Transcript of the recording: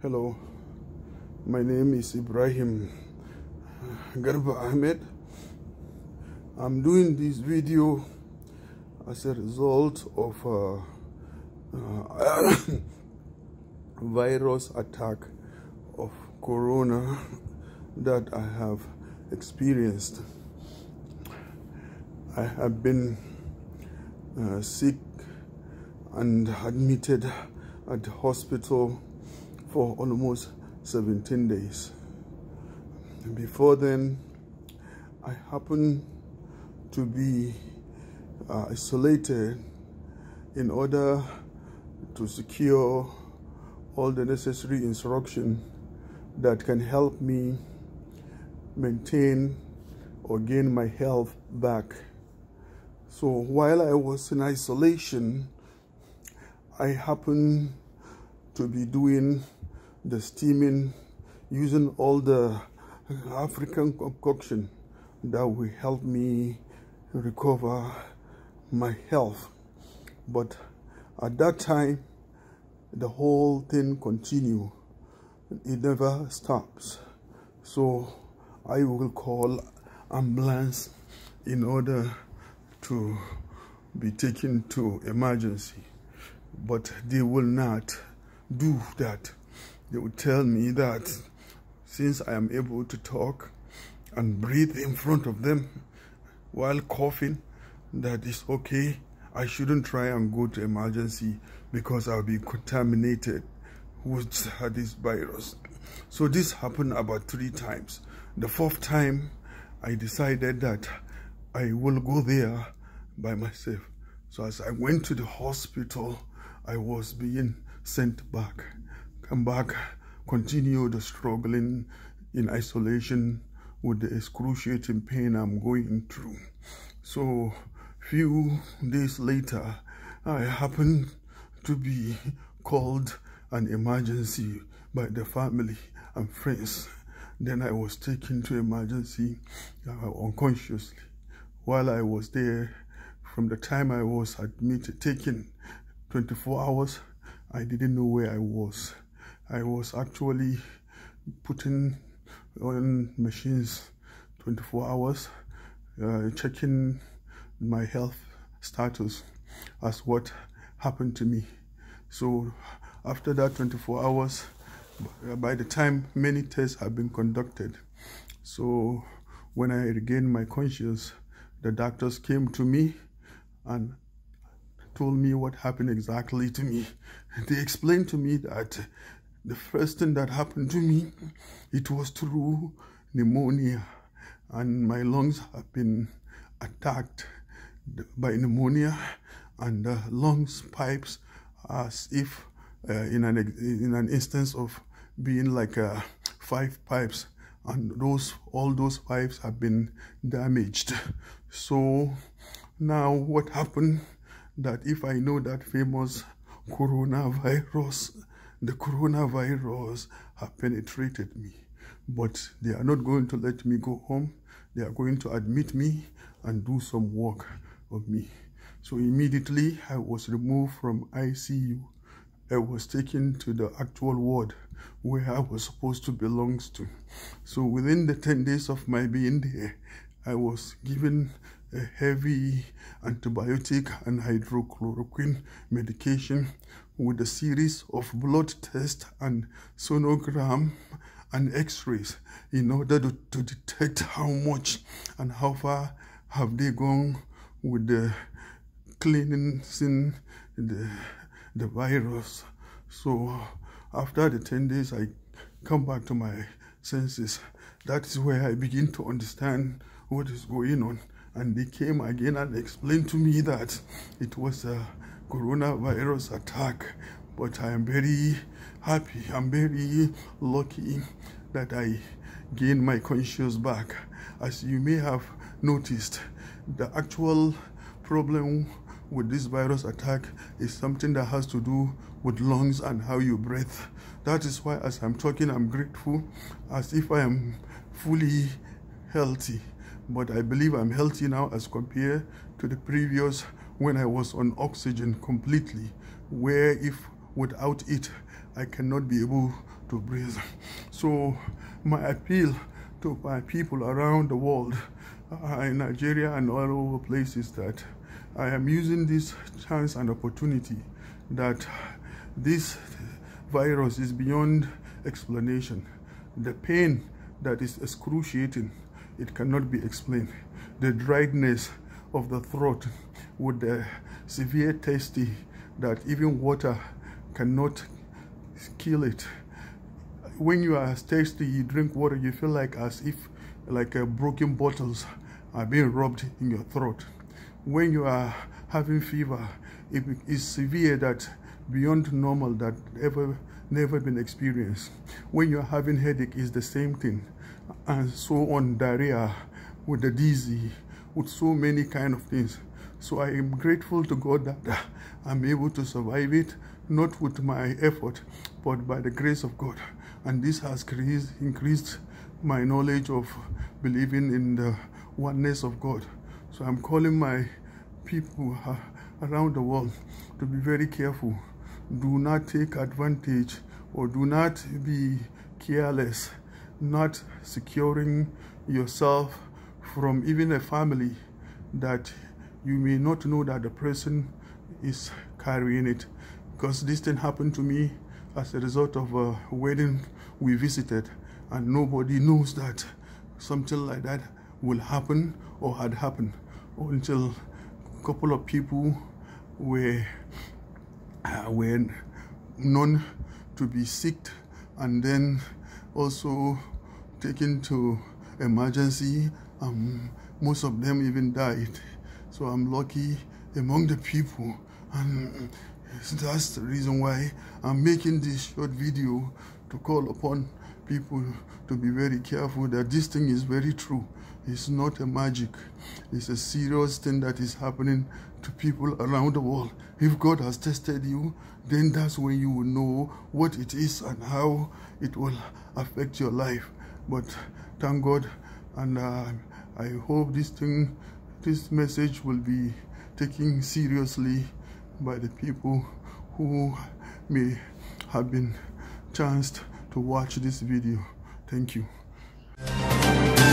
Hello, my name is Ibrahim Garba Ahmed. I'm doing this video as a result of virus attack of corona that I have experienced. I have been sick and admitted at the hospital for almost 17 days. Before then, I happened to be isolated in order to secure all the necessary instruction that can help me maintain or gain my health back. So while I was in isolation, I happened to be doing the steaming, using all the African concoction that will help me recover my health. But at that time, the whole thing continued. It never stops. So I will call ambulance in order to be taken to emergency. But they will not do that. They will tell me that since I am able to talk and breathe in front of them while coughing, that is okay. I shouldn't try and go to emergency because I'll be contaminated with this virus. So this happened about 3 times. The 4th time, I decided that I will go there by myself. So as I went to the hospital, I was being sent back. Come back, continue the struggling in isolation with the excruciating pain I'm going through. So few days later, I happened to be called an emergency by the family and friends. Then I was taken to emergency unconsciously. While I was there, from the time I was admitted, taken 24 hours, I didn't know where I was. I was actually putting on machines 24 hours, checking my health status as what happened to me. So after that 24 hours, by the time many tests have been conducted, so when I regained my conscience, the doctors came to me and told me what happened exactly to me. They explained to me that the first thing that happened to me, it was through pneumonia, and my lungs have been attacked by pneumonia, and the lungs pipes, as if in an instance of being like 5 pipes, and all those pipes have been damaged. So now what happened, that if I know that famous coronavirus, the coronavirus have penetrated me, but they are not going to let me go home. They are going to admit me and do some work on me. So immediately I was removed from ICU. I was taken to the actual ward where I was supposed to belong to. So within the 10 days of my being there, I was given a heavy antibiotic and hydrochloroquine medication with a series of blood tests and sonogram and x-rays in order to detect how much and how far have they gone with the cleansing the virus. So after the 10 days, I come back to my senses. That is where I begin to understand what is going on. And they came again and explained to me that it was a coronavirus attack. But I am very happy, I'm very lucky that I gained my conscience back. As you may have noticed, the actual problem with this virus attack is something that has to do with lungs and how you breathe. That is why as I'm talking, I'm grateful, as if I am fully healthy. But I believe I'm healthy now as compared to the previous when I was on oxygen completely, where if without it I cannot be able to to breathe. So my appeal to my people around the world, in Nigeria and all over places, that I am using this chance and opportunity that this virus is beyond explanation. The pain that is excruciating, it cannot be explained. The dryness of the throat with the severe thirsty that even water cannot kill it. When you are thirsty, you drink water, you feel like as if broken bottles are being rubbed in your throat. When you are having fever, it is severe, that beyond normal, that never been experienced. When you are having headache, it's the same thing, and so on. Diarrhea, with the dizzy, with so many kind of things. So I am grateful to God that I'm able to survive it, not with my effort, but by the grace of God. And this has increased my knowledge of believing in the oneness of God. So I'm calling my people around the world to be very careful. Do not take advantage, or do not be careless, not securing yourself from even a family that you may not know that the person is carrying it. Because this thing happened to me as a result of a wedding we visited, and nobody knows that something like that will happen or had happened until a couple of people were known to be sick, and then also taken to emergency. Most of them even died. So I'm lucky among the people, and that's the reason why I'm making this short video, to call upon people to be very careful that this thing is very true. It's not a magic. It's a serious thing that is happening to people around the world. If God has tested you, then that's when you will know what it is and how it will affect your life. But thank God, and I hope this message will be taken seriously by the people who may have been chanced to watch this video. Thank you.